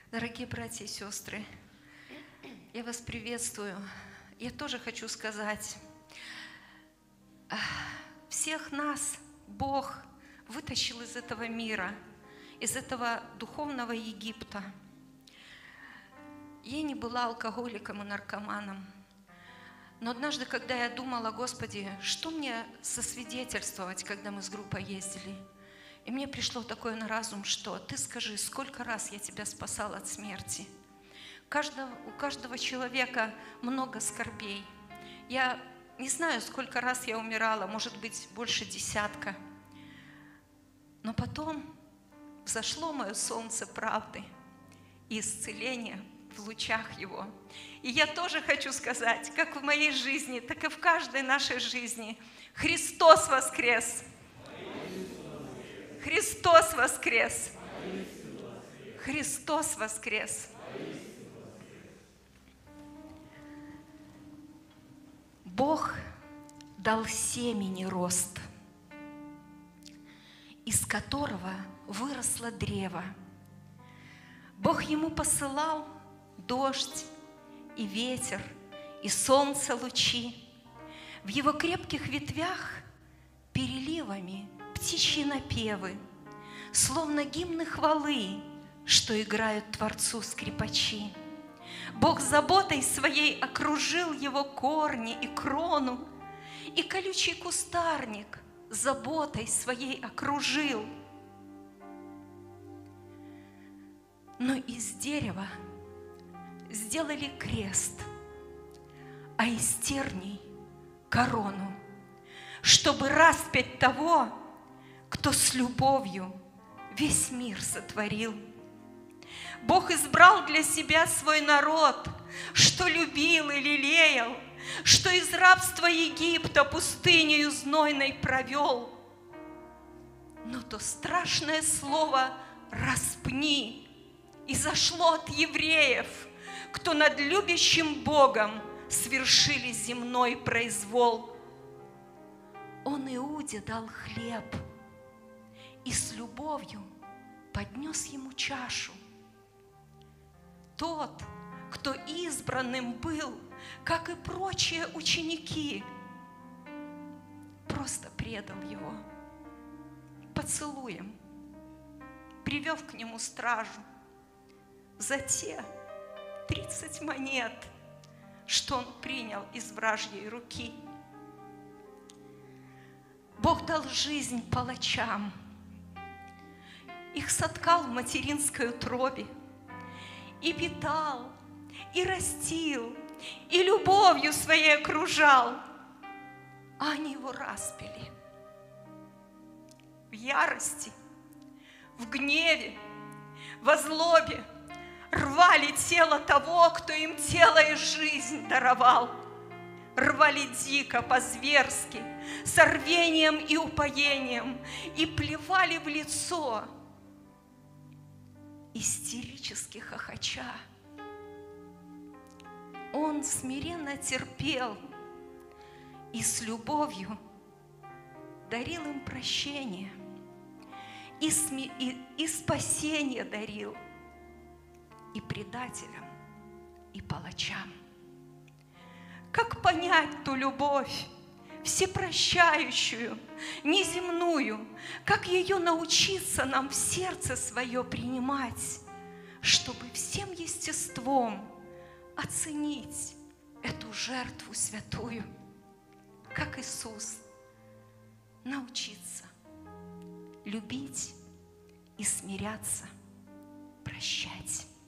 Дорогие братья и сестры, я вас приветствую. Я тоже хочу сказать, всех нас Бог вытащил из этого мира, из этого духовного Египта. Я не была алкоголиком и наркоманом. Но однажды, когда я думала: Господи, что мне сосвидетельствовать, когда мы с группой ездили? И мне пришло такое на разум, что Ты скажи, сколько раз я тебя спасал от смерти. У каждого человека много скорбей. Я не знаю, сколько раз я умирала, может быть, больше 10. Но потом взошло мое солнце правды и исцеления в лучах его. И я тоже хочу сказать, как в моей жизни, так и в каждой нашей жизни: Христос воскрес! Христос воскрес! Христос воскрес! Бог дал семени рост, из которого выросло древо. Бог ему посылал дождь и ветер, и солнце лучи. В его крепких ветвях переливами птичьи напевы, словно гимны хвалы, что играют Творцу скрипачи. Бог заботой своей окружил его корни и крону, и колючий кустарник заботой своей окружил. Но из дерева сделали крест, а из терней корону, чтобы распять того, кто с любовью весь мир сотворил. Бог избрал для себя свой народ, что любил и лелеял, что из рабства Египта пустынею знойной провел. Но то страшное слово «распни» изошло от евреев, кто над любящим Богом свершили земной произвол. Он Иуде дал хлеб и с любовью поднес ему чашу. Тот, кто избранным был, как и прочие ученики, просто предал его поцелуем, привел к нему стражу за те 30 монет, что он принял из вражьей руки. Бог дал жизнь палачам, их соткал в материнской утробе, и питал, и растил, и любовью своей окружал, а они его распяли в ярости, в гневе, во злобе, рвали тело того, кто им тело и жизнь даровал. Рвали дико, по-зверски, с рвением и упоением, и плевали в лицо, истерически хохоча. Он смиренно терпел и с любовью дарил им прощение, и спасение дарил и предателям, и палачам. Как понять ту любовь, всепрощающую, неземную, как ее научиться нам в сердце свое принимать, чтобы всем естеством оценить эту жертву святую, как Иисус, научиться любить и смиряться, прощать.